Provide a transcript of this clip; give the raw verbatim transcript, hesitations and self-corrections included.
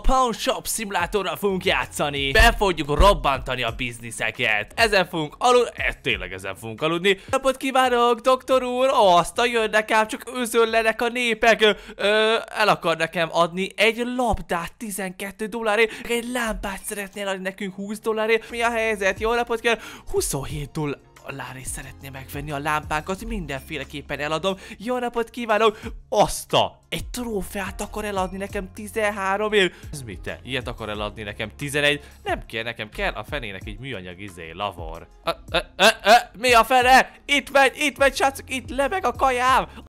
Pawn Shop szimulátorral fogunk játszani. Be fogjuk robbantani a bizniszeket. Ezen fogunk aludni, ez tényleg ezen fogunk aludni. Napot kívánok, doktor úr, azt jönnek ám, csak özöllenek a népek. Ö, ö, el akar nekem adni egy labdát tizenkét dollárért, egy lámpát szeretnél adni nekünk húsz dollárért. Mi a helyzet? Jó napot kell? huszonhét dollár. Lári szeretné megvenni a lámpánkat, mindenféleképpen eladom. Jó napot kívánok! Azt a! Egy trófeát akar eladni nekem tizenháromért. Ez mit te? Ilyet akar eladni nekem tizenegy? Nem kell, nekem kell a fenének egy műanyag izé, lavor. A, a, a, a, mi a fene? Itt megy, itt megy, srácok, itt lebeg a kajám!